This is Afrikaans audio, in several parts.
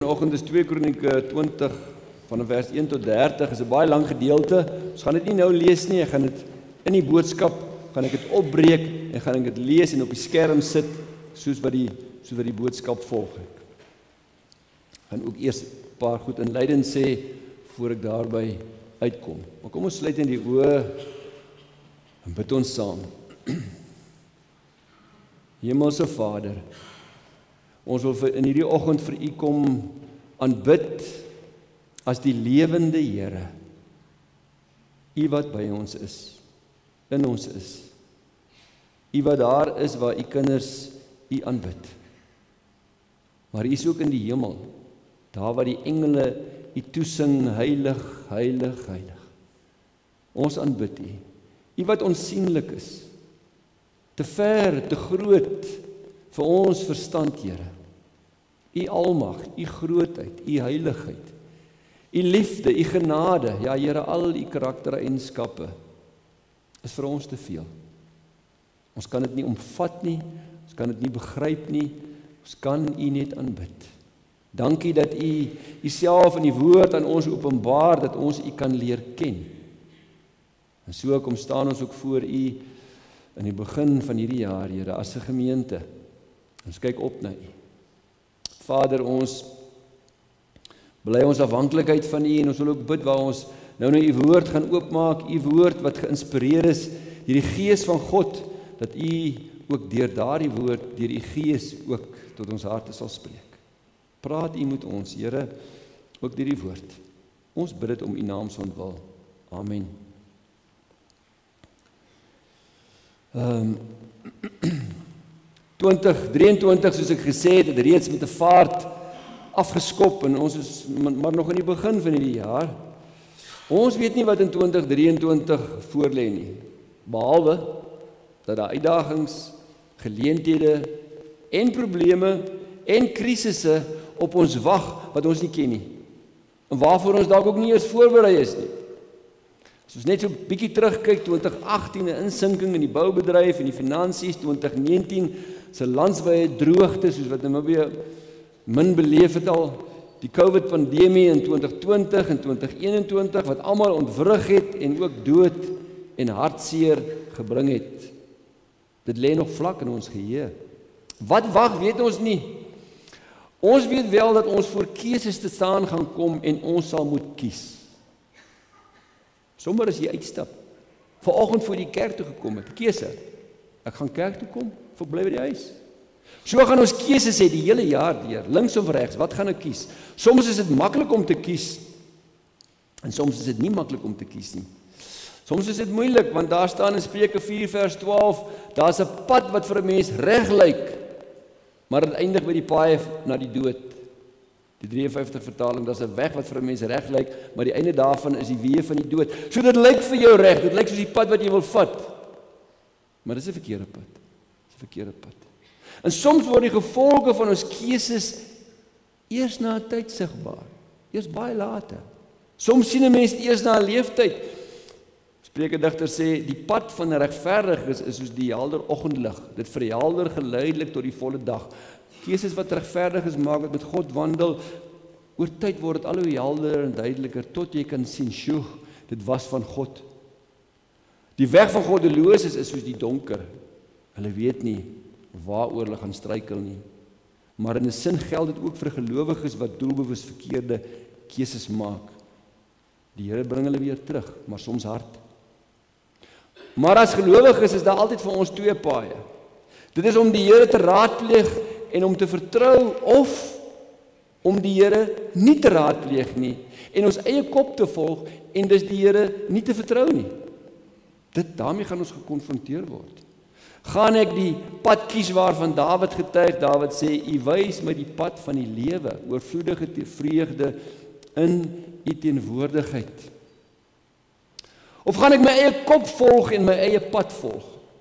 Vanoggend is 2 Kronieke 20 van vers 1 tot 30, is 'n baie lang gedeelte. Ons gaan dit nie nou lees nie, ek gaan dit in die boodskap, gaan ek dit opbreek en gaan ek dit lees en op die skerm sit, soos wat die boodskap volg. Ek gaan ook eers 'n paar goed inleidend sê, voor ek daarby uitkom. Maar kom ons sluit in die oë en bid ons saam. Hemelse Vader, ons wil in hierdie oggend vir U kom aanbid as die lewende Here. U wat by ons is, in ons is. U wat daar is waar U kinders U aanbid. Maar U is ook in die hemel, daar waar die engele U toesing, heilig, heilig, heilig. Ons aanbid U. U wat onsienlik is, te ver, te groot vir ons verstand, Here. U almag, U grootheid, U heiligheid, U liefde, U genade, ja Here, al U karaktereienskappe is vir ons te veel. Ons kan dit nie omvat nie, ons kan dit nie begryp nie, ons kan U net aanbid. Dankie dat U Uself in die woord aan ons openbaar, dat ons U kan leer ken. En so kom staan ons ook voor U in die begin van hierdie jaar, Here, as 'n gemeente. Ons kyk op na U. Vader, ons bely ons afhanklikheid van U en ons wil ook bid waar ons nou U woord gaan oopmaak, U woord wat geïnspireer is deur die Gees van God, dat U ook deur daardie woord, deur U Gees ook tot ons harte sal spreek. Praat U met ons, Here, ook deur die woord. Ons bid dit om U naam se ontwil. Amen. 2023, soos ek gesê het, het reeds met 'n vaart afgeskop en ons is maar nog in die begin van hierdie jaar. Ons weet nie wat in 2023 voorlê nie, behalwe dat daar uitdagings, geleenthede en probleme en krisisse op ons wag wat ons nie ken nie. En waarvoor ons dalk ook nie eers voorberei is nie. As ons net so 'n bietjie terugkyk, 2018 'n insinking in die boubedryf en die finansies, 2019 se landwyse droogte soos wat Namibië min beleef het al, die COVID-pandemie in 2020 en 2021 wat almal ontwrig het en ook dood en hartseer gebring het. Dit lê nog vlak in ons geheue. Wat wag, weet ons nie. Ons weet wel dat ons voor keuses te staan gaan kom en ons sal moet kies. Sommer as jy uitstap, vanoggend voor die kerk toe gekom het, keuse. Ek gaan kerk toe kom, of ek bly by die huis. So gaan ons keuses hê die hele jaar deur, links of regs, wat gaan ek kies? Soms is dit maklik om te kies, en soms is dit nie maklik om te kies nie. Soms is dit moeilik, want daar staan in Spreuke 4 vers 12, daar's 'n pad wat vir 'n mens reg lyk, maar dit eindig by die paai na die dood. Die 53 vertaling, daar's 'n weg wat vir 'n mens reg lyk, maar die einde daarvan is die weë van die dood. So dit lyk vir jou reg, dit lyk soos die pad wat jy wil vat. Maar dis 'n verkeerde pad. Dis 'n verkeerde pad. En soms word die gevolge van ons keuses eers na 'n tyd sigbaar, eers baie later. Soms sien 'n mens dit eers na 'n leeftyd. Spreuke digter sê, die pad van 'n regverdiges is soos die helder oggendlig. Dit verhelder geleidelik tot die volle dag. Keuses wat regverdiges maak, wat met God wandel, oor tyd word dit al hoe helder en duideliker, tot jy kan sien, sjoe, dit was van God. Die weg van goddeloses is soos die donker. Hulle weet nie waaroor hulle gaan struikel nie. Maar in 'n sin geld dit ook vir gelowiges wat doelbewus verkeerde keuses maak. Die Here bring hulle weer terug, maar soms hard. Maar as gelowiges is daar altyd vir ons twee paaie. Dit is om die Here te raadpleeg en om te vertrou, of om die Here nie te raadpleeg nie en ons eie kop te volg en dus die Here nie te vertrou nie. Daarmee gaan ons gekonfronteer word. Gaan ek die pad kies waarvan Dawid getuig? Dawid sê, U wys my die pad van die lewe, oorvloedige vreugde in U teenwoordigheid. Of gaan ek my eie kop volg en my eie pad volg?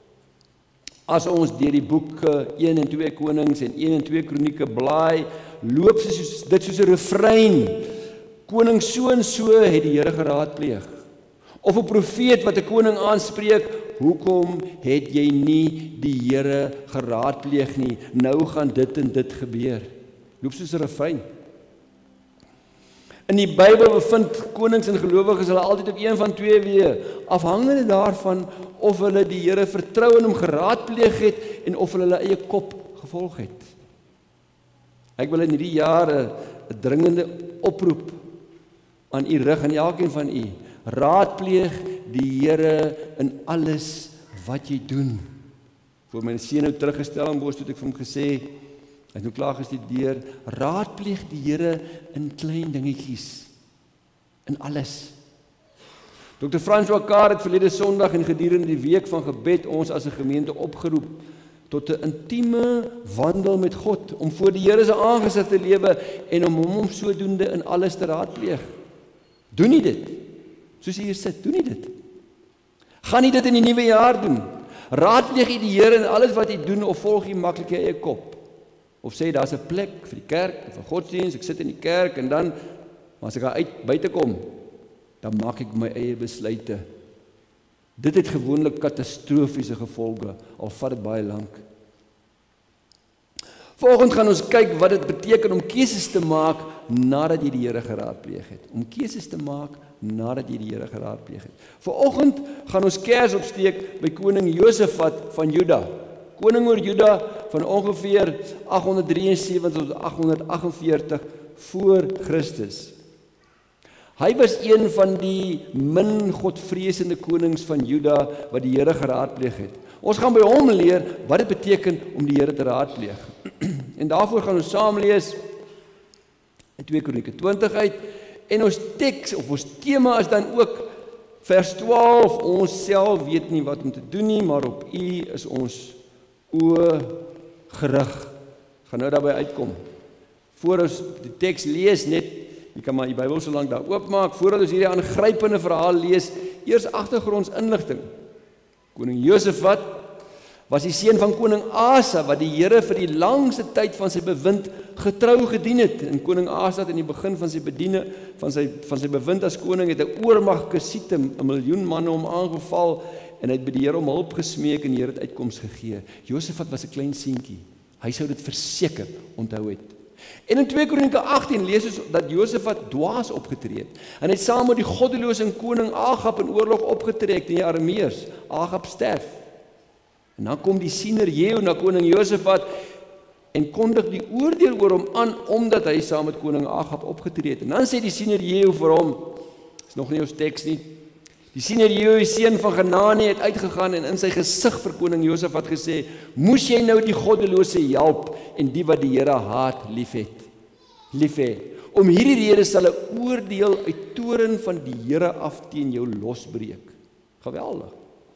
As ons deur die boeke 1 en 2 Konings en 1 en 2 Kronieke blaai, loop dit soos 'n refrein. Koning so en so het die Here geraadpleeg. Of 'n profeet wat 'n koning aanspreek, hoekom het jy nie die Here geraadpleeg nie? Nou gaan dit en dit gebeur. Loop soos 'n refrein. In die Bybel bevind konings en gelowiges hulle altyd op een van twee weë, afhangende daarvan of hulle die Here vertrou en hom geraadpleeg het en of hulle eie kop gevolg het. Ek wil in hierdie jaar 'n dringende oproep aan u rig, aan elkeen van u. Raadpleeg die Here in alles wat jy doen. Voor my seun nou teruggestel aan Bos, het ek vir hom gesê, hy het nou klaar gestudeer, raadpleeg die Here in klein dingetjies, in alles. Dr. François Carr het verlede Sondag en gedurende die week van gebed ons as 'n gemeente opgeroep tot 'n intieme wandel met God, om voor die Here se aangesig te lewe en om hom sodoende in alles te raadpleeg. Doen nie dit, soos jy hier sit, doen nie dit. Gaan nie dit in die nuwe jaar doen. Raadpleeg jy die Here in alles wat jy doen, of volg jy maklik jou eie kop? Of sê, daar's 'n plek vir die kerk, of 'n godsdienst, ek sit in die kerk, en dan, as ek daar buite kom, dan maak ek my eie besluite. Dit het gewoonlik katastrofiese gevolge, al vat dit baie lank. Vanoggend gaan ons kyk wat dit beteken om keuses te maak nadat jy die Here geraadpleeg het. Om keuses te maak nadat jy die Here geraadpleeg het. Vanoggend gaan ons kers opsteek by koning Josafat van Juda. Koning oor Juda van ongeveer 873 tot 848 voor Christus. Hy was een van die min godvreesende konings van Juda wat die Here geraadpleeg het. Ons gaan by hom leer wat dit beteken om die Here te raadpleeg. En daarvoor gaan ons saam lees in 2 Kronieke 20 uit, en ons teks of ons tema is dan ook vers 12, ons self weet nie wat om te doen nie, maar op U is ons oë gerig. Gaan nou daarby uitkom. Voor ons die teks lees, net, jy kan maar die Bybel so lank daar oopmaak, voordat ons hierdie aangrypende verhaal lees, eers agtergrondsinligting. Koning Josafat was die seun van koning Asa, wat die Here vir die langste tyd van sy bewind getrou gedien het. En koning Asa het in die begin van sy bediene, van sy bewind as koning, het 'n oormag gesiete, 'n miljoen manne hom aangeval, en hy het by die Here om hulp gesmeek, en die Here het uitkoms gegee. Josafat was 'n klein seentjie. Hy sou dit verseker onthou het. En in 2 Kronieke 18 lees ons dat Josafat dwaas opgetree het. En hy het saam met die goddelose koning Agab in oorlog opgetrek teen die Arameërs. Agab sterf. En dan kom die siener Jehu na koning Josafat en kondig die oordeel oor hom aan, omdat hy saam met koning Agab opgetree het. En dan sê die siener Jehu vir hom, is nog nie ons teks nie, die siener Jehu, die seun van Genani, het uitgegaan en in sy gesig vir koning Josafat gesê, moes jy nou die goddelose help en die wat die Here haat lief hê. Om hierdie rede sal 'n oordeel uit toorn van die Here af teen jou losbreek. Geweldig.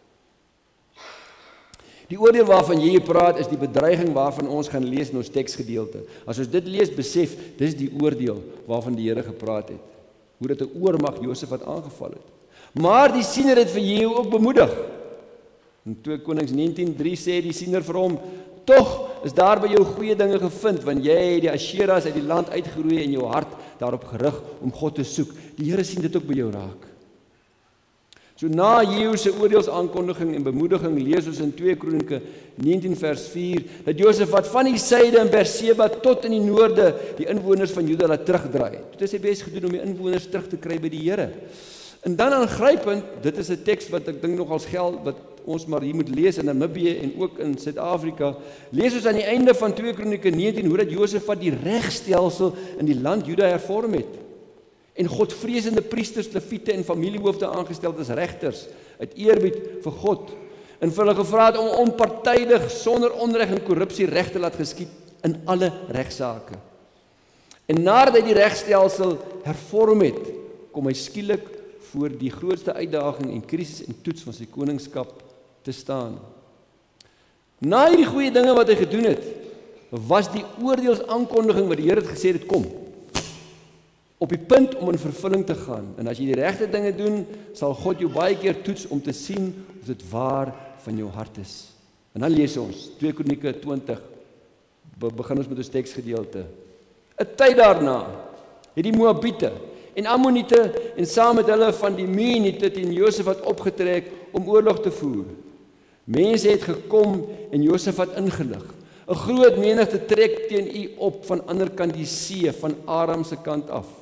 Die oordeel waarvan jy praat is die bedreiging waarvan ons gaan lees in ons teksgedeelte. As ons dit lees, besef, dis die oordeel waarvan die Here gepraat het. Hoe dit 'n oormag Josafat aangeval het. Maar die siener het vir Jehu ook bemoedig. In 2 Konings 19:3 sê die siener vir hom, tog is daar by jou goeie dinge gevind, want jy het die Asheras uit die land uitgeroei en jou hart daarop gerig om God te soek. Die Here sien dit ook by jou raak. So na Jehu se oordeelsaankondiging en bemoediging lees ons in 2 Kronieke 19 vers 4 dat Josafat van die suide in Berseba tot in die noorde die inwoners van Juda laat terugdraai. Dit is sy bes gedoen om die inwoners terug te kry by die Here. En dan aangrypend, dit is 'n teks wat ek dink nogals geld, wat ons maar hier moet lees in Namibië en ook in Suid-Afrika, lees ons aan die einde van 2 Kronieke 19 hoe dat Josafat die regstelsel in die land Juda hervorm het. En godvreesende priesters, leviete en familiehoofde aangestel as regters, uit eerbied vir God, en vir hulle gevra het om onpartydig, sonder onreg en korrupsie reg te laat geskied in alle regsaake. En nadat hy die regstelsel hervorm het, kom hy skielik voor die grootste uitdaging en krisis en toets van sy koningskap te staan. Na hierdie goeie dinge wat hy gedoen het, was die oordeelsaankondiging wat die Here het gesê het kom, op die punt om in vervulling te gaan. En as jy die regte dinge doen, sal God jou baie keer toets om te sien of dit waar van jou hart is. En dan lees ons 2 Kronieke 20, begin ons met ons teksgedeelte. 'n Tyd daarna het die Moabiete en Ammoniete en saam met hulle van die Meuniete teen Josafat opgetrek om oorlog te voer. Mense het gekom en Josafat ingelig. 'n Groot menigte trek teen u op van ander kant die see, van Aram se kant af.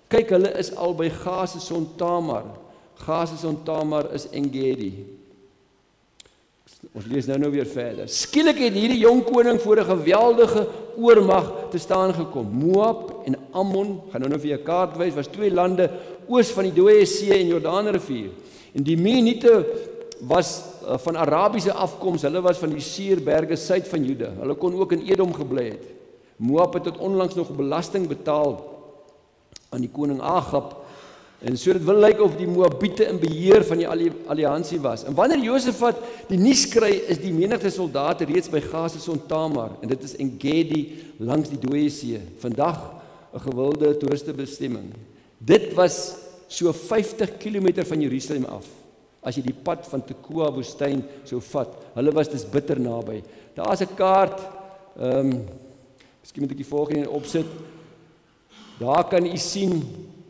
Kyk, hulle is al by Gazeson Tamar. Gazeson Tamar is En-Gedi. Ons lees nou weer verder. Skielik het hierdie jong koning voor 'n geweldige oormag te staan gekom. Moab en Ammon, gaan nou vir 'n kaart wys, was 2 lande oos van die Dooie See en Jordaanrivier. En die Meunite was van Arabiese afkoms, hulle was van die Seirberge suid van Juda. Hulle kon ook in Edom gebly het. Moab het tot onlangs nog belasting betaal aan die koning Agab, en so dit wil lyk of die Moabiete in beheer van die alliansie was. En wanneer Josafat die nuus kry, is die menigte soldate reeds by Gazeson Tamar, en dit is En-Gedi langs die Dooie See. Vandag 'n gewilde toeristebestemming. Dit was so 50 km van Jerusalem af, as jy die pad van Tekoa woestyn sou vat. Hulle was dus bitter naby. Daar is 'n kaart, miskien moet ek die volgende opsit. Daar kan u sien,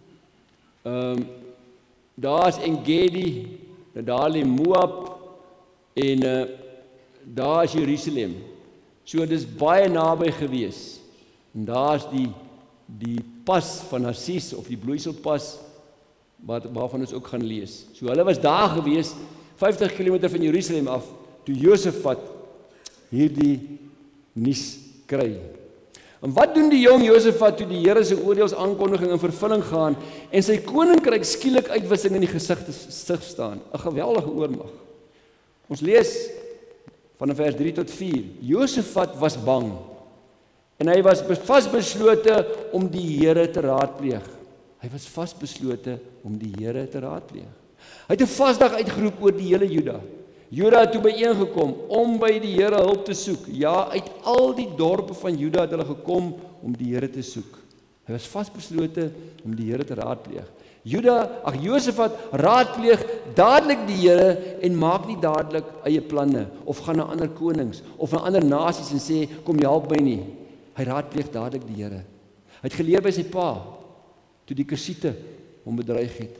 daar is En-Gedi, daar lê Moab, en daar is Jerusalem. So dit is baie naby gewees. En daar is die pas van Narcis, of die bloeiselpas, waarvan ons ook gaan lees. So hulle was daar gewees, 50 km van Jerusalem af, toe Josafat hierdie nuus kry. En wat doen die jong Josafat toe die Here se oordeelsaankondiging in vervulling gaan en sy koninkryk skielik uitwissing in die gesig staan? 'n Geweldige oormag. Ons lees van vers 3 tot 4. Josafat was bang en hy was vasbeslote om die Here te raadpleeg. Hy was vasbeslote om die Here te raadpleeg. Hy het 'n vasdag uitgeroep oor die hele Juda. Juda het toe byeengekom om by die Here hulp te soek. Ja, uit al die dorpe van Juda het hulle gekom om die Here te soek. Hy was vasbeslote om die Here te raadpleeg. Josafat raadpleeg dadelik die Here en maak nie dadelik eie planne of gaan na ander konings of na ander nasies en sê kom help my nie. Hy raadpleeg dadelik die Here. Hy het geleer by sy pa toe die Kusiete hom bedreig het.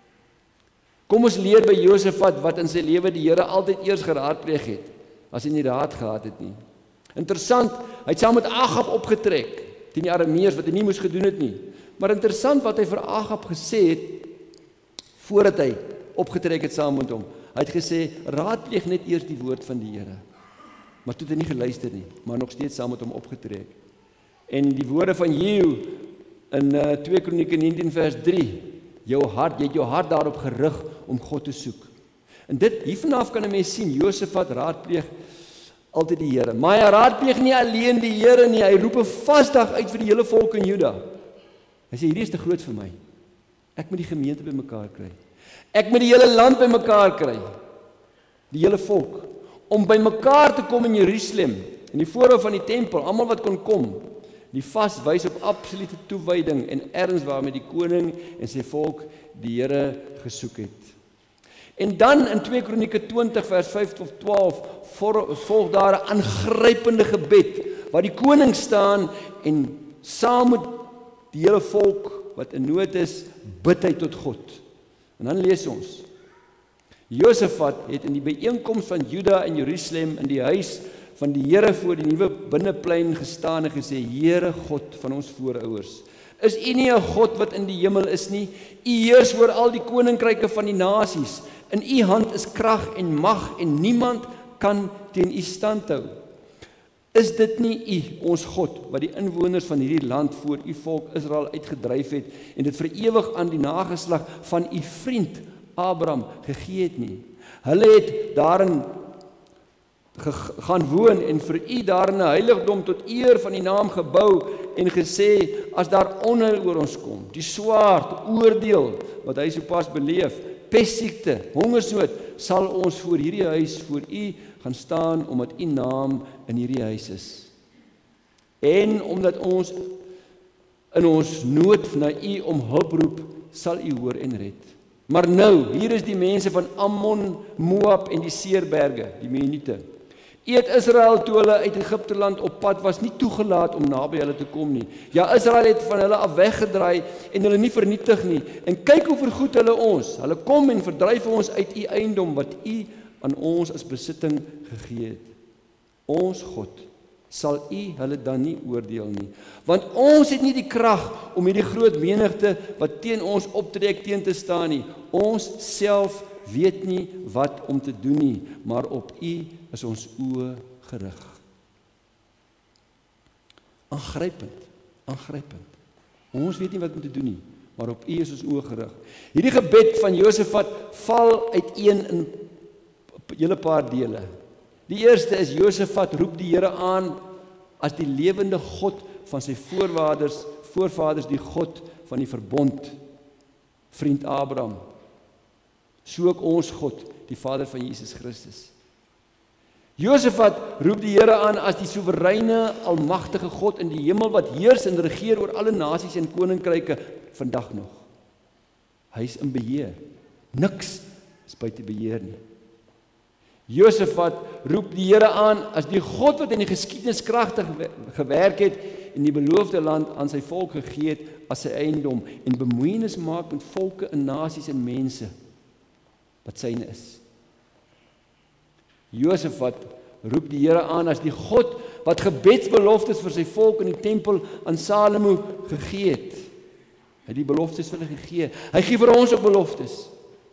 Kom ons leer by Josafat wat in sy lewe die Here altyd eers geraadpleeg het, as hy nie raad gehad het nie. Interessant, hy het saam met Agab opgetrek, teen die Arameërs, wat hy nie moes gedoen het nie. Maar interessant wat hy vir Agab gesê het, voordat hy opgetrek het saam met hom. Hy het gesê, raadpleeg net eers die woord van die Here. Maar toe het hy nie geluister nie, maar nog steeds saam met hom opgetrek. En die woorde van Jehu, in 2 Kronieke 19 vers 3, jy het jou hart daarop gerig om God te soek. En dit, hiervanaf kan 'n mens sien, Josafat raadpleeg altyd die Here. Maar hy raadpleeg nie alleen die Here nie, hy roep 'n vasdag uit vir die hele volk in Juda. Hy sê, hierdie is te groot vir my. Ek moet die gemeente bymekaar kry. Ek moet die hele land bymekaar kry. Die hele volk. Om bymekaar te kom in Jerusalem, in die voorhou van die tempel, almal wat kon kom. Die vas wys op absolute toewyding en erns waarmee die koning en sy volk die Here gesoek het. En dan in 2 Kronieke 20 vers 5 tot 12 volg daar 'n aangrypende gebed waar die koning staan en saam met die hele volk wat in nood is, bid hy tot God. En dan lees ons: Josafat het in die byeenkoms van Juda en Jerusalem in die huis van die Here voor die nuwe binneplein gestaan en gesê, Here God van ons voorouers, is U nie 'n God wat in die hemel is nie? U heers oor al die koninkryke van die nasies. In U hand is krag en mag en niemand kan teen U standhou. Is dit nie U, ons God, wat die inwoners van hierdie land voor U volk Israel uitgedryf het en dit vir ewig aan die nageslag van U vriend Abraham gegee het nie? Hulle het daarin gaan woon en vir U daarin 'n heiligdom tot eer van die naam gebou en gesê, as daar onheil oor ons kom, die swaard, oordeel, wat hy sopas beleef, pestsiekte, hongersnood, sal ons voor hierdie huis, voor U gaan staan, omdat U naam in hierdie huis is. En omdat ons in ons nood na U om hulp roep, sal U hoor en red. Maar nou, hier is die mense van Ammon, Moab en die Seirberge, die Meunite. U het Israel toe hulle uit Egipte land op pad was nie toegelaat om naby hulle te kom nie. Ja, Israel het van hulle af weggedraai en hulle nie vernietig nie. En kyk hoe vergoed hulle ons. Hulle kom en verdryf ons uit U eiendom wat U aan ons as besitting gegee het. Ons God sal U hulle dan nie oordeel nie. Want ons het nie die krag om hierdie groot menigte wat teen ons optrek teen te staan nie. Ons self weet nie wat om te doen nie, maar op U is ons oë gerig. Aangrypend. Ons weet nie wat om te doen nie, maar op U is ons oë gerig. Hierdie gebed van Josafat val uiteen in 'n hele paar dele. Die eerste is Josafat roep die Here aan as die lewende God van sy voorvaders die God van die verbond, vriend Abraham. So ook ons God, die Vader van Jesus Christus. Josafat roep die Here aan as die soewereine, almagtige God in die hemel wat heers en regeer oor alle nasies en koninkryke vandag nog. Hy is in beheer. Niks is buite beheer nie. Josafat roep die Here aan as die God wat in die geskiedenis kragtig gewerk het en die beloofde land aan sy volk gegee het as sy eiendom en bemoeienis maak met volke en nasies en mense wat syne is. Josafat roep die Here aan as die God wat gebedsbeloftes vir sy volk in die tempel aan Salomo gegee het. Hy het die beloftes vir hulle gegee. Hy gee vir ons ook beloftes.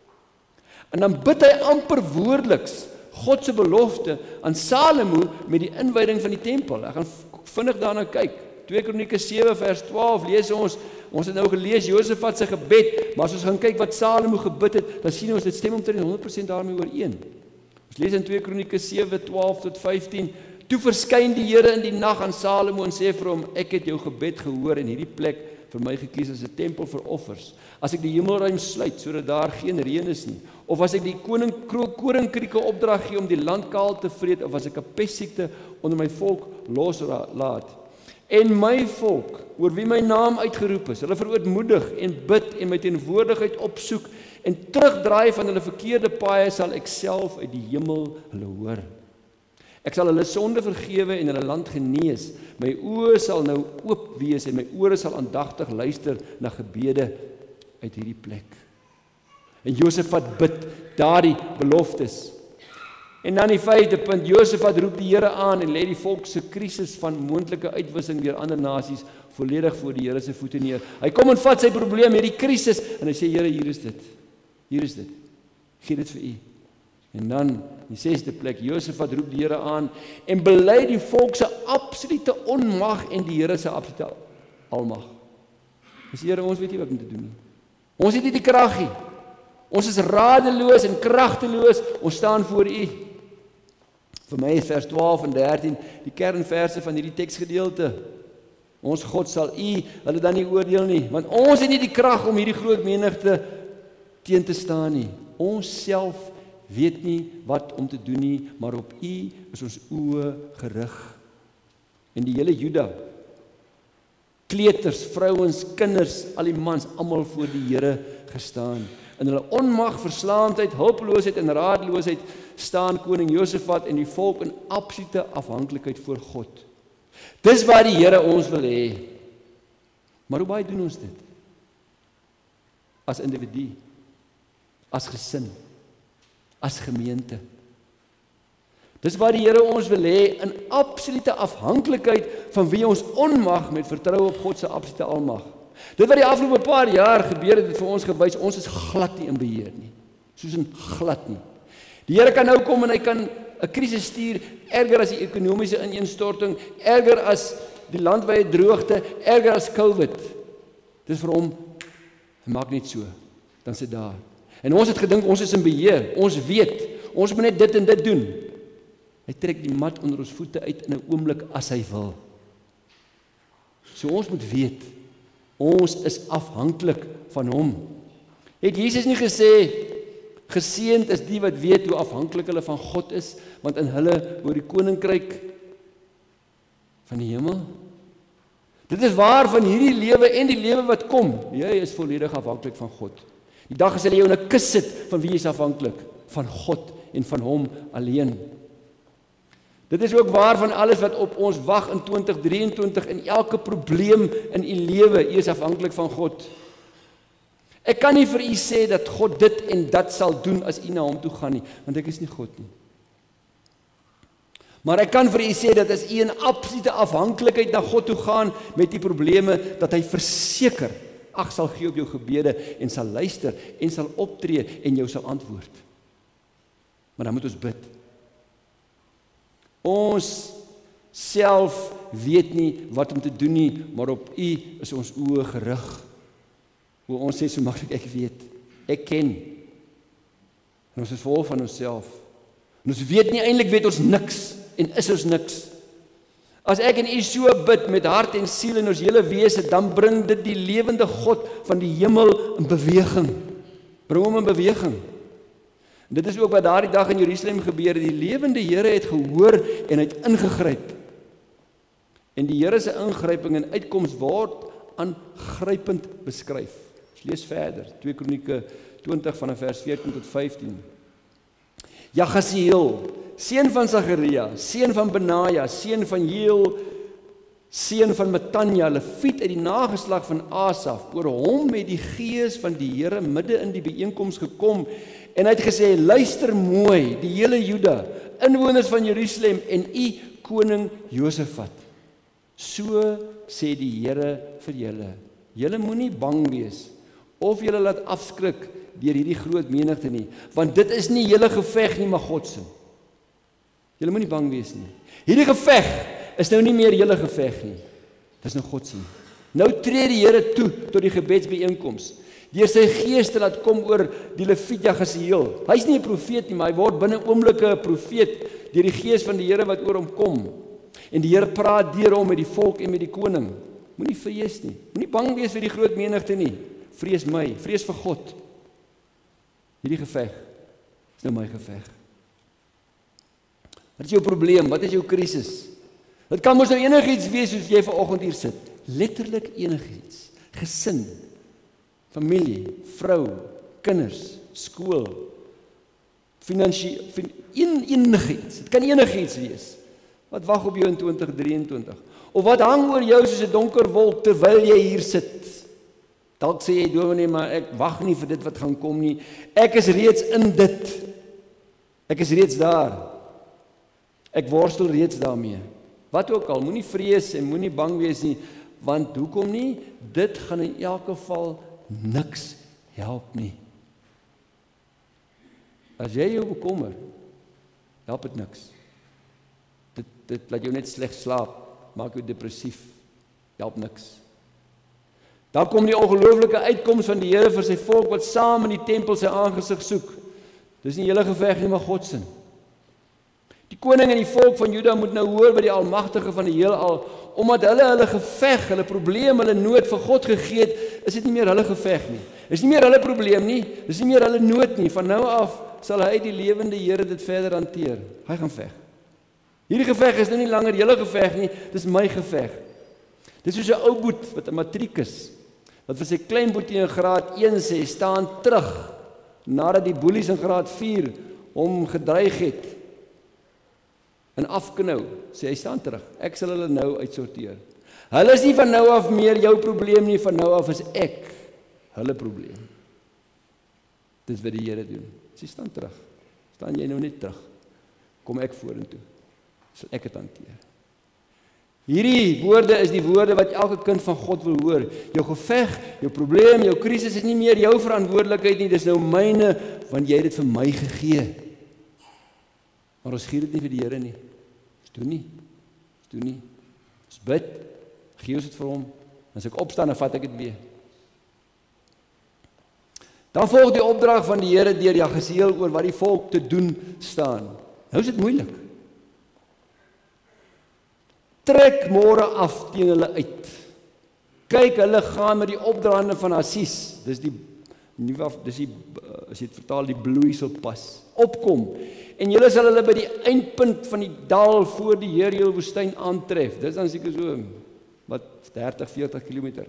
En dan bid hy amper woordeliks God se belofte aan Salomo met die inwyding van die tempel. Ek gaan vinnig daarna kyk. 2 Kronieke 7 vers 12 lees ons het nou gelees Josafat se gebed, maar as ons gaan kyk wat Salomo gebid het, dan sien ons dit stem omtrent 100% daarmee ooreen. Ons lees in 2 Kronieke 7, 12 tot 15, toe verskyn die Here in die nag aan Salomo en sê vir hom, ek het jou gebed gehoor en hierdie plek vir my gekies as 'n tempel vir offers. As ek die hemelruim sluit sodat daar geen reën is nie, of as ek die koringkrieke opdrag gee om die land kaal te vreet, of as ek 'n pessiekte onder my volk loslaat. En my volk, oor wie my naam uitgeroep is, hulle verootmoedig en bid en my teenwoordigheid opsoek en terugdraai van hulle verkeerde paaie, sal ek self uit die hemel hulle hoor. Ek sal hulle sonde vergewe en hulle land genees. My oë sal nou oop wees en my ore sal aandagtig luister na gebede uit hierdie plek. En Josafat bid daardie beloftes. En dan die 5de punt, Josafat roep die Here aan en lê die volk se krisis van moontlike uitwissing deur ander nasies volledig voor die Here se voete neer. Hy kom en vat sy probleem, hierdie krisis, en hy sê, Here, hier is dit. Hier is dit. Gee dit vir U. En dan, die 6de plek, Josafat roep die Here aan en bely die volk se absolute onmag en die Here se absolute almag. Hy sê, Here, ons weet nie wat om te doen nie. Ons het nie die krag nie. Ons is radeloos en kragteloos. Ons staan voor U. Vir my is vers 12 en 13 die kernverse van hierdie teksgedeelte. Ons God sal U hulle dan nie oordeel nie, want ons het nie die krag om hierdie groot menigte teen te staan nie. Ons self weet nie wat om te doen nie, maar op U is ons oë gerig. En die hele Juda, kleuters, vrouens, kinders, al die mans, almal voor die Here gestaan. In hulle onmag, verslaandheid, hulpeloosheid en radeloosheid staan koning Josafat en die volk in absolute afhanklikheid voor God. Dis waar die Here ons wil hê. Maar hoe baie doen ons dit? As individu, as gesin, as gemeente. Dis waar die Here ons wil hê, in absolute afhanklikheid van wie ons onmag met vertroue op God se absolute almag. Dit wat die afgelope paar jaar gebeur het vir ons gewys, ons is glad nie in beheer nie. Soos in glad nie. Die Here kan nou kom en hy kan 'n krisis stuur, erger as die ekonomiese ineenstorting, erger as die landwyse droogte, erger as COVID. Dis vir hom, hy maak net so, dan sit daar. En ons het gedink ons is in beheer, ons weet, ons moet net dit en dit doen. Hy trek die mat onder ons voete uit in 'n oomblik as hy wil. So ons moet weet, ons is afhanklik van hom. Het Jesus nie gesê, geseënd is die wat weet hoe afhanklik hulle van God is, want in hulle hoor die koninkryk van die hemel? Dit is waar van hierdie lewe en die lewe wat kom. Jy is volledig afhanklik van God. Die dag as jy jou in 'n kus sit, van wie is afhanklik? Van God en van hom alleen. Dit is ook waar van alles wat op ons wag in 2023 en elke probleem in u lewe, u is afhanklik van God. Ek kan nie vir u sê dat God dit en dat sal doen as u na hom toe gaan nie, want ek is nie God nie. Maar ek kan vir u sê dat as u in absolute afhanklikheid na God toe gaan met die probleme, dat hy verseker ag sal gee op jou gebede en sal luister en sal optree en jou sal antwoord. Maar dan moet ons bid. Ons self weet nie wat om te doen nie, maar op u is ons oë gerig. Hoe ons sê so maklik, ek weet, ek ken. En ons is vol van onsself. En ons weet nie, eintlik weet ons niks en is ons niks. As ek en u so bid met hart en siel en ons hele wese, dan bring dit die lewende God van die hemel in beweging. Bring hom in beweging. En dit is ook wat daardie dag in Jerusalem gebeur. Die lewende Here het gehoor en hy het ingegryp. En die Here se ingryping en uitkoms word aangrypend beskryf. Ons lees verder, 2 Kronieke 20 vanaf vers 14 tot 15. Jagasiel, seun van Sagaria, seun van Benaja, seun van Jeel, seun van Matanja, Leviet uit die nageslag van Asaf. Oor hom het die gees van die Here midde in die byeenkoms gekom en hy het gesê, luister mooi, die hele Juda, inwoners van Jerusalem en u koning Josafat. So sê die Here vir julle, julle moenie bang wees of julle laat afskrik deur hierdie groot menigte nie, want dit is nie julle geveg nie, maar God se. Julle moenie bang wees nie. Hierdie geveg is nou nie meer julle geveg nie. Dis nou God se. Nou tree die Here toe tot die gebedsbyeenkoms. Deur sy gees te laat kom oor die Leviet Jagasiel. Hy's nie 'n profeet nie, maar hy word binne oomblikke 'n profeet deur die gees van die Here wat oor hom kom. En die Here praat deur hom met die volk en met die koning. Moenie vrees nie. Moenie bang wees vir die groot menigte nie. Vrees my, vrees vir God. Hierdie geveg is nou my geveg. Wat is jou probleem? Wat is jou krisis? Dit kan mos nou enigiets wees soos jy vanoggend hier sit. Letterlik enigiets. Gesin, familie, vrou, kinders, skool, enigiets. Dit kan enigiets wees. Wat wag op jou in 2023? Of wat hang oor jou soos 'n donker wolk terwyl jy hier sit? Dalk sê jy, dominee, maar ek wag nie vir dit wat gaan kom nie. Ek is reeds in dit. Ek is reeds daar. Ek worstel reeds daarmee. Wat ook al, moenie vrees en moenie bang wees nie, want hoekom nie? Dit gaan in elk geval niks help nie. As jy jou bekommer, help dit niks. Dit laat jou net sleg slaap, maak jou depressief, help niks. Dan kom die ongelooflike uitkoms van die Here vir sy volk wat saam in die tempel sy aangesig soek. Dis nie julle geveg nie, maar God se. Die koning en die volk van Juda moet nou hoor by die Almagtige van die heelal, omdat hulle geveg, hulle probleem, hulle nood vir God gegee het, is dit nie meer hulle geveg nie. Is nie meer hulle probleem nie, is nie meer hulle nood nie. Van nou af sal hy die lewende Here dit verder hanteer. Hy gaan veg. Hierdie geveg is nou nie langer julle geveg nie, dis my geveg. Dis soos 'n ou boet wat 'n matriek is, wat vir sy kleinboetie in graad 1 sê, staan terug, nadat die boelies in graad 4 hom gedreig het, en afknou, sê hy staan terug, ek sal hulle nou uitsorteer. Hulle is nie van nou af meer jou probleem nie, van nou af is ek hulle probleem. Dis wat die Here doen. Sê staan terug, staan jy nou net terug, kom ek vorentoe, sal ek dit hanteer. Hierdie woorde is die woorde wat elke kind van God wil hoor. Jou geveg, jou probleem, jou krisis is nie meer jou verantwoordelikheid nie, dis nou myne, want jy het dit vir my gegee. Maar ons gee dit nie vir die Here nie. Ons doen nie. Ons bid, gee ons dit vir hom, as ek opstaan, dan vat ek dit weer. Dan volg die opdrag van die Here deur Jagasiel oor wat die volk te doen staan. Nou is dit moeilik. Trek môre af teen hulle uit. Kyk, hulle gaan met die opdraande van Asis. Dis die as jy het vertaal, die bloeiselpas. Opkom. En julle sal hulle by die eindpunt van die dal voor die Jeriel woestyn aantref. Dis dan seker so wat 30-40 km.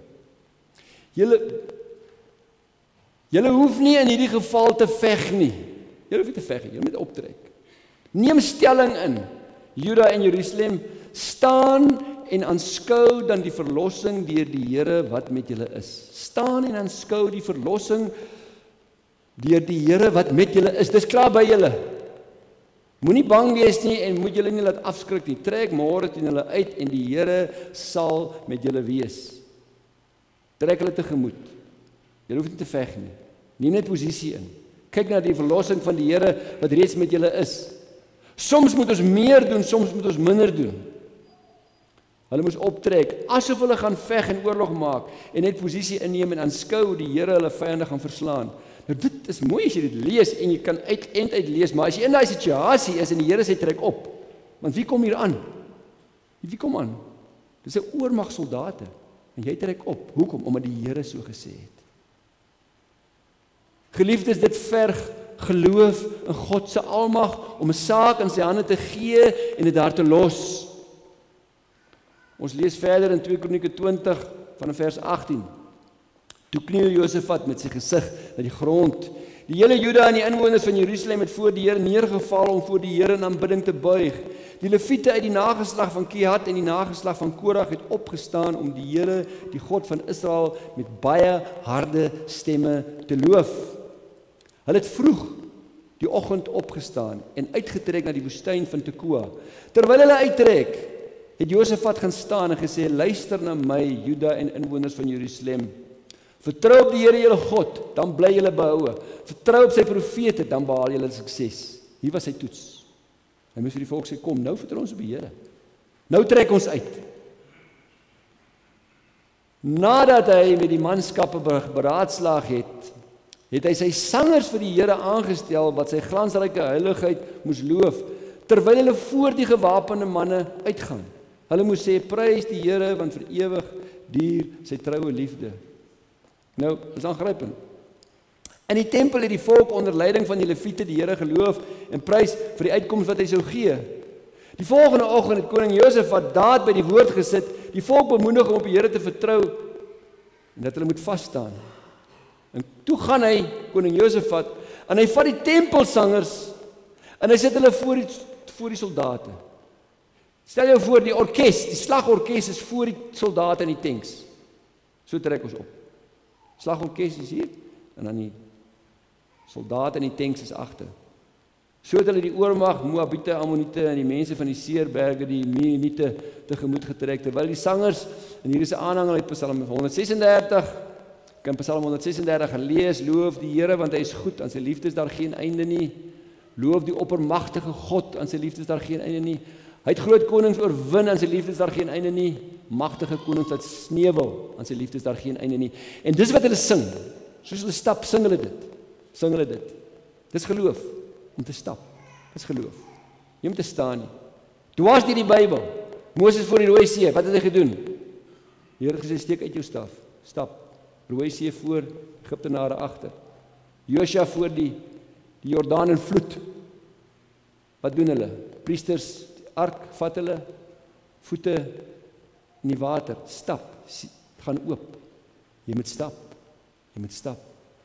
Julle hoef nie in hierdie geval te veg nie. Julle hoef nie te veg nie, julle moet optrek. Neem stelling in. Juda en Jerusalem, staan en aanskou dan die verlossing deur die Here wat met julle is. Staan en aanskou die verlossing deur die Here wat met julle is. Dis klaar by julle. Moenie bang wees nie en moet julle nie laat afskrik nie. Trek môre teen hulle uit en die Here sal met julle wees. Trek hulle tegemoet. Julle hoef nie te veg nie. Neem net posisie in. Kyk na die verlossing van die Here wat reeds met julle is. Soms moet ons meer doen, soms moet ons minder doen. Hulle moes optrek, asof hulle gaan veg en oorlog maak en net posisie inneem en aanskou hoe die Here hulle vyande gaan verslaan. Nou dit is mooi as jy dit lees en jy kan uit lees, maar as jy in daai situasie is en die Here sê trek op, want wie kom hier aan? Wie kom aan? Dis 'n oormag soldate en jy trek op. Hoekom? Omdat die Here so gesê het. Geliefdes, dit verg geloof in God se almag om 'n saak in sy hande te gee en dit daar te los. Ons lees verder in 2 Kronieke 20 vanaf vers 18. Toe kniel Josafat met sy gesig na die grond. Die hele Juda en die inwoners van Jerusalem het voor die Here neergeval om voor die Here in aanbidding te buig. Die Lewiete uit die nageslag van Kehat en die nageslag van Korag het opgestaan om die Here, die God van Israel, met baie harde stemme te loof. Hulle het vroeg die oggend opgestaan en uitgetrek na die woestyn van Tekoa. Terwyl hulle uittrek, het Josafat gaan staan en gesê, luister na my, Juda en inwoners van Jerusalem. Vertrou op die Here julle God, dan bly julle behoue. Vertrou op sy profete, dan behaal julle sukses. Hier was sy toets. Hy moes vir die volk sê, kom, nou vertrou ons op die Here. Nou trek ons uit. Nadat hy met die manskappe beraadslaag het, het hy sy sangers vir die Here aangestel wat sy glansryke heiligheid moes loof, terwyl hulle voor die gewapende manne uitgaan. Hulle moes sê, prys die Here, want vir ewig duur sy troue liefde. Nou, dis aangrypend. In die tempel het die volk onder leiding van die Lewiete die Here geloof en prys vir die uitkoms wat hy sou gee. Die volgende oggend het koning Josafat daad by die woord gesit, die volk bemoedig om op die Here te vertrou en dat hulle moet vas staan. En toe gaan hy, koning Josafat, en hy vat die tempelsangers en hy sit hulle voor die soldate. Stel jou voor, die orkes, die slagorkes is voor die soldate in die tanks. So trek ons op. Slagorkes is hier, en dan die soldate in die tanks is agter. So het hulle die oormag, Moabiete, Ammoniete en die mense van die Seerberge, die Meuniete tegemoet getrek, terwyl die sangers, en hier is 'n aanhanger uit Psalm 136, ek kan Psalm 136 gelees, loof die Here, want hy is goed, aan sy liefde is daar geen einde nie. Loof die oppermagtige God, aan sy liefde is daar geen einde nie. Hy het groot konings oorwin, aan sy liefde is daar geen einde nie. Magtige konings laat sneeuwel, aan sy liefde is daar geen einde nie. En dis wat hulle sing. Soos hulle stap, sing hulle dit. Sing hulle dit. Dis geloof om te stap. Dis geloof. Jy moet te staan nie. Dwars deur die Bybel. Moses voor die Rooi See, wat het hy gedoen? Die Here het gesê steek uit jou staf. Stap. Rooi See voor, Egiptenare agter. Josua voor die Jordaan en vloed. Wat doen hulle? Priesters, die ark vat hulle, voete in die water, stap, gaan oop. Jy moet stap. Jy moet stap.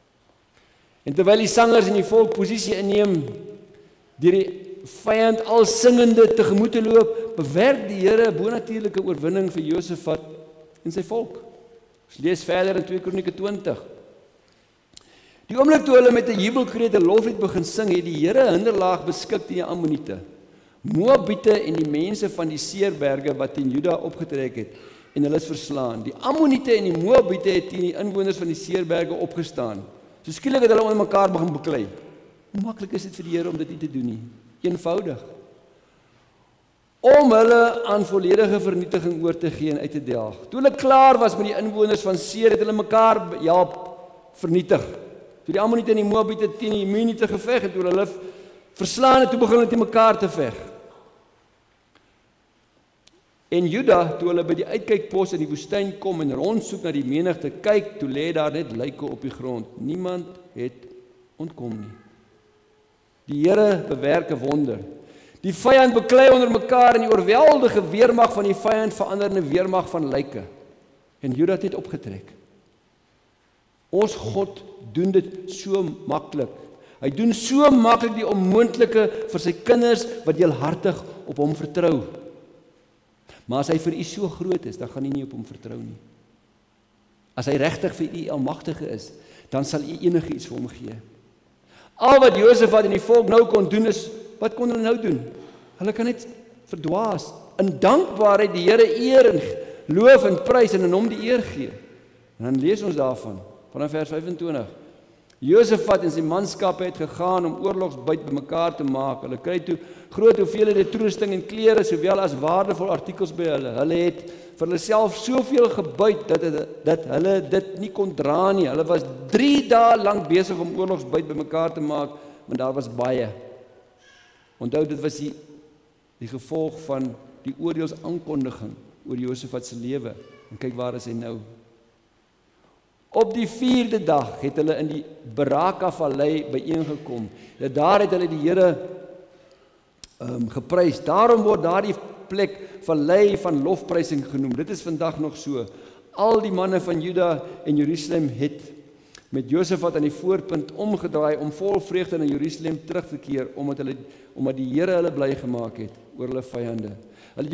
En terwyl die sangers en die volk posisie inneem, deur die vyand al singende tegemoet te loop, bewerk die Here 'n bonatuurlike oorwinning vir Josafat en sy volk. Ons lees verder in 2 Kronieke 20. Die oomblik toe hulle met 'n jubelkreet 'n loflied begin sing, het die Here 'n hinderlaag beskik teen die Ammoniete, Moabiete en die mense van die Seerberge wat teen Juda opgetrek het, en hulle is verslaan. Die Ammoniete en die Moabiete het teen die inwoners van die Seerberge opgestaan. So skielik het hulle onder mekaar begin beklei. Hoe maklik is dit vir die Here om dit nie te doen nie? Eenvoudig. Om hulle aan volledige vernietiging oor te gee en uit te daag. Toe hulle klaar was met die inwoners van Seer, het hulle mekaar vernietig. Toe die Ammoniete en die Moabiete teen die Meuniete geveg het, toe hulle verslaan het, toe begin hulle teen mekaar te veg. En Juda, toe hulle by die uitkykpos in die woestyn kom en rondsoek na die menigte kyk, toe lê daar net lyke op die grond. Niemand het ontkom nie. Die Here bewerk 'n wonder. Die vyand beklei onder mekaar en die oorweldige weermag van die vyand verander in 'n weermag van lyke. En Juda het opgetrek. Ons God doen dit so maklik. Hy doen so maklik die onmoontlike vir sy kinders wat heelhartig op hom vertrou. Maar as hy vir u so groot is, dan gaan u nie op hom vertrou nie. As hy regtig vir u almagtige is, dan sal u enige iets vir hom gee. Al wat Josafat en die volk nou kon doen is wat kon hulle nou doen? Hulle kan net verdwaas, in dankbaarheid die Here eer en loof en prys en aan hom die eer gee. En dan lees ons daarvan, vanaf vers 25. Josafat en sy manskappe het gegaan om oorlogsbuit bymekaar te maak. Hulle kry toe groot hoeveelhede toerusting en klere, sowel as waardevol artikels by hulle. Hulle het vir hulle self soveel gebuit dat hulle dit nie kon dra nie. Hulle was 3 dae lank besig om oorlogsbuit bymekaar te maak, maar daar was baie. Onthou, dit was die gevolg van die oordeelsaankondiging oor Josafat se lewe. En kyk, waar is hy nou? Op die 4de dag het hulle in die Beraka Vallei byeengekom. Daar het hulle die Here geprys. Daarom word daardie plek Vallei van lofprysing genoem. Dit is vandag nog so. Al die manne van Juda en Jerusalem het met Josafat aan die voorpunt omgedraai om vol vreugde na Jerusalem terug te keer, omdat die Here hulle bly gemaak het oor hulle vyande. Hulle het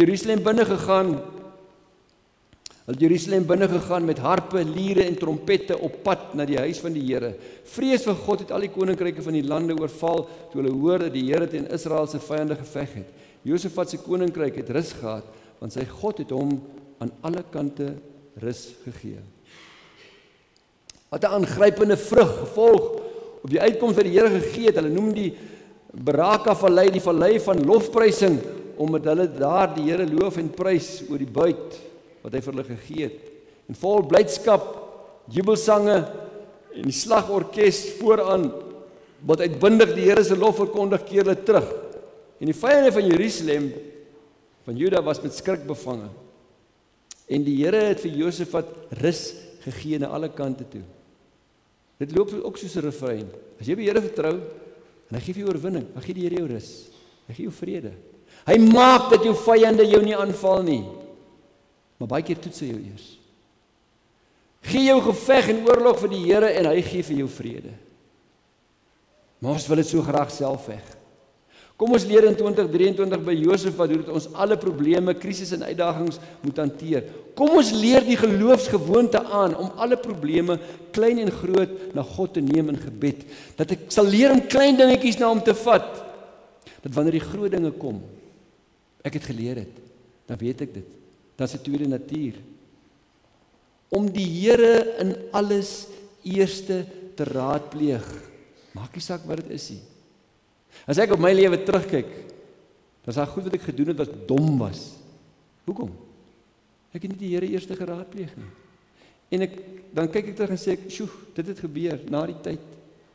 Jerusalem binne gegaan met harpe, liere en trompette op pad na die huis van die Here. Vrees vir God het al die koninkryke van die lande oorval, toe hulle hoor dat die Here teen Israel se vyande geveg het. Josafat se koninkryk het rus gehad, want sy God het hom aan alle kante rus gegee. Wat 'n aangrypende gevolg op die uitkoms wat die Here gegee het. Hulle noem die Beraka Vallei die Vallei van lofprysing, omdat hulle daar die Here loof en prys oor die buit wat hy vir hulle gegee het. En vol blydskap, jubelsange en die slagorkes vooraan, wat uitbundig die Here se lof verkondig, keer hulle terug. En die vyande van Jerusalem, van Juda, was met skrik bevange. En die Here het vir Josafat rus gegee na alle kante toe. Dit loop ook soos 'n refrein. As jy by die Here vertrou, en hy gee vir jou oorwinning, dan gee die Here jou rus. Hy gee jou vrede. Hy maak dat jou vyande jou nie aanval nie. Maar baie keer toets hy jou eers. Gee jou geveg en oorlog vir die Here en hy gee vir jou vrede. Maar ons wil dit so graag self weg. Kom ons leer in 2023 by Josafat hoe dit ons alle probleme, krisis en uitdagings moet hanteer. Kom ons leer die geloofsgewoonte aan om alle probleme, klein en groot, na God te neem in gebed. Dat ek sal leer om klein dingetjies na hom te vat. Dat wanneer die groot dinge kom, ek het geleer het, dan weet ek dit. Dat is 'n tweede natuur. Om die Here in alles eerste te raadpleeg. Maak nie saak wat dit is nie. As ek op my lewe terugkyk, dan is daar goed wat ek gedoen het wat dom was. Hoekom? Ek het nie die Here eerste geraadpleeg nie. En dan kyk ek terug en sê ek, "Sjoe, dit het gebeur na die tyd."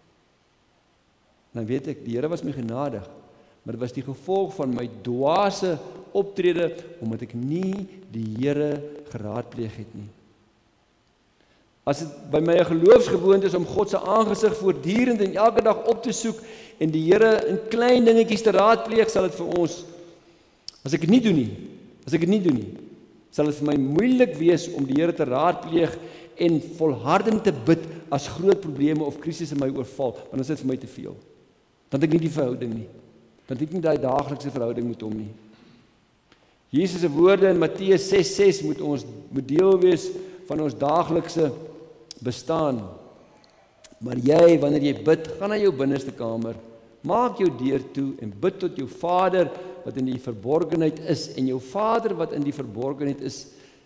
Dan weet ek, die Here was my genadig, maar dit was die gevolg van my dwaase optrede, omdat ek nie die Here geraadpleeg het nie. As dit by my 'n geloofsgewoonte is om God se aangesig voortdurend en elke dag op te soek en die Here in klein dingetjies te raadpleeg, sal dit vir ons, as ek dit nie doen nie, sal dit vir my moeilik wees om die Here te raadpleeg en volhardend te bid as groot probleme of krisisse my oorval, want dan is dit vir my te veel. Dan het ek nie die verhouding nie. Dan het ek nie daai daaglikse verhouding met hom nie. Jesus se woorde in Matteus 6:6 moet deel wees van ons daaglikse bestaan. Maar jy, wanneer jy bid, gaan na jou binneste kamer, maak jou deur toe en bid tot jou Vader wat in die verborgenheid is, en jou Vader wat in die verborgenheid is,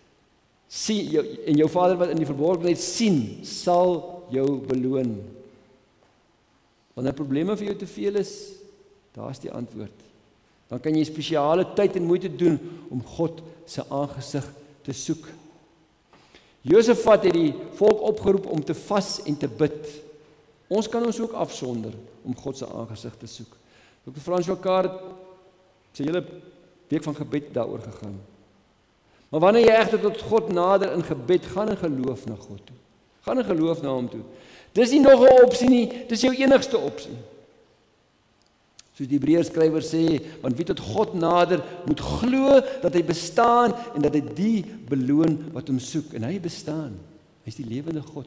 jou Vader wat in die verborgenheid sien, sal jou beloon. Wanneer probleme vir jou te veel is, daar is die antwoord. Dan kan jy spesiale tyd en moeite doen om God se aangesig te soek. Josafat het die volk opgeroep om te vas en te bid. Ons kan ons ook afsonder om God se aangesig te soek. Dr. François Kaart het sy hele week van gebed daaroor gegaan. Maar wanneer jy egter tot God nader in gebed, gaan in geloof na God toe. Gaan in geloof na hom toe. Dis nie nog 'n opsie nie, dis jou enigste opsie. Soos die Hebreërskrywer sê, want wie tot God nader, moet glo dat hy bestaan en dat hy die beloon wat hom soek. En hy bestaan. Hy is die lewende God.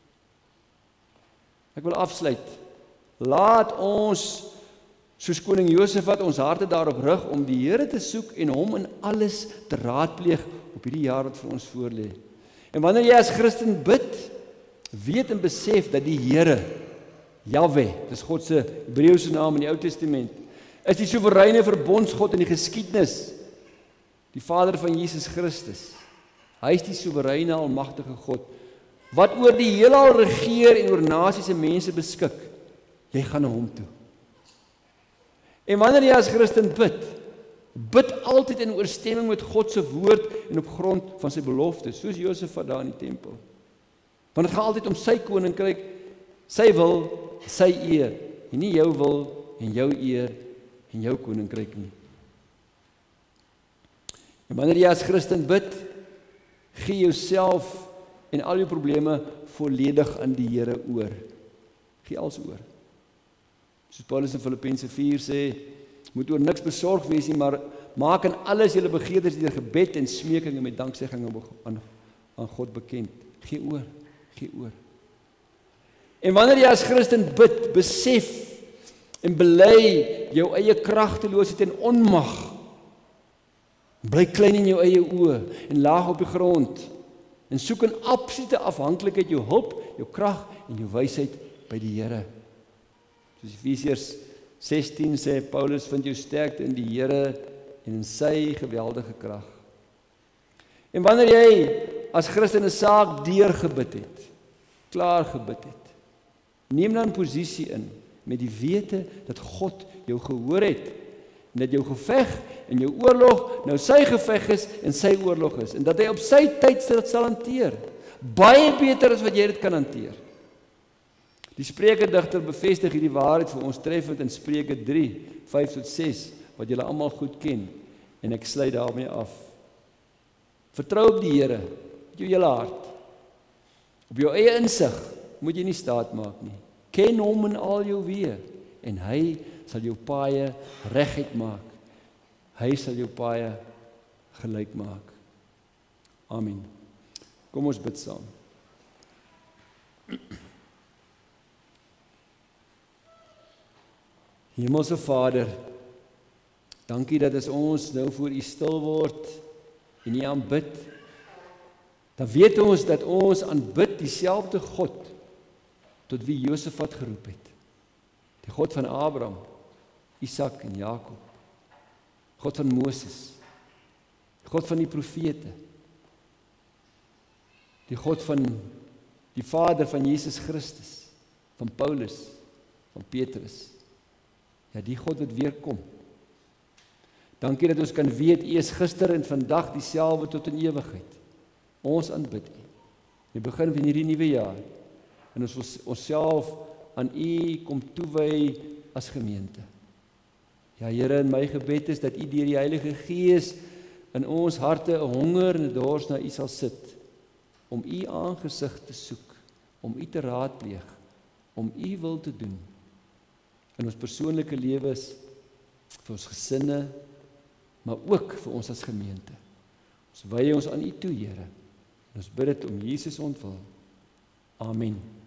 Ek wil afsluit. Laat ons, soos koning Josafat, ons harte daarop rig om die Here te soek en hom in alles te raadpleeg op hierdie jaar wat vir ons voorlê. En wanneer jy as Christen bid, weet en besef dat die Here, Jahwe, dis God se Hebreëse naam in die Ou Testament, is die soewereine verbondsgod in die geskiedenis, die Vader van Jesus Christus. Hy is die soewereine almagtige God, wat oor die heelal regeer en oor nasies en mense beskik. Jy gaan na hom toe. En wanneer jy as Christen bid altyd in ooreenstemming met God se woord en op grond van sy beloftes, soos Josafat daar in die tempel. Want dit gaan altyd om sy koninkryk, sy wil, sy eer, en nie jou wil en jou eer en jou koninkryk nie. En wanneer jy as Christen bid, gee jouself en al jou probleme volledig aan die Here oor. Gee alles oor. Soos Paulus in Filippense 4 sê, moet oor niks besorg wees nie, maar maak in alles julle begeertes deur gebed en smeking en met danksegging aan God bekend. Gee oor, gee oor. En wanneer jy as Christen bid, besef en bely jou eie kragteloosheid en onmag. Bly klein in jou eie oë en laag op die grond en soek in absolute afhanklikheid jou hulp, jou krag en jou wysheid by die Here. Soos Efesiërs 16 sê Paulus, vind jou sterkte in die Here en in sy geweldige krag. En wanneer jy as Christen 'n saak deurgebid het, klaar gebid het, neem dan posisie in met die wete dat God jou gehoor het en dat jou geveg en jou oorlog nou sy geveg is en sy oorlog is en dat hy op sy tyd sal hanteer. Baie beter as wat jy dit kan hanteer. Die Spreuke-digter bevestig hierdie waarheid vir ons treffend in Spreuke 3:5-6 wat julle almal goed ken en ek sluit daarmee af. Vertrou op die Here met jou hele hart. Op jou eie insig moet jy nie staat maak nie. Ken hom in al jou weë en hy sal jou paaie reguit maak. Hy sal jou paaie gelyk maak. Amen. Kom ons bid saam. Hemelse Vader, dankie dat as ons nou voor U stil word en U aanbid, dan weet ons dat ons aanbid dieselfde God tot wie Josafat geroep het. Die God van Abraham, Isak en Jakob. God van Moses. God van die profete. Die God van die Vader van Jesus Christus, van Paulus, van Petrus. Ja, die God wat weer kom. Dankie dat ons kan weet, U is gister en vandag dieselfde tot in ewigheid. Ons aanbid U. Die begin van hierdie nuwe jaar. En ons wil onsself aan U kom toewy as gemeente. Ja, Here, in my gebed is dat U deur die Heilige Gees in ons harte 'n honger en 'n dors na U sal sit, om U aangesig te soek, om U te raadpleeg, om U wil te doen, in ons persoonlike lewens, vir ons gesinne, maar ook vir ons as gemeente. Ons wy ons aan U toe, Here, en ons bid dit om Jesus ontwil. Amen.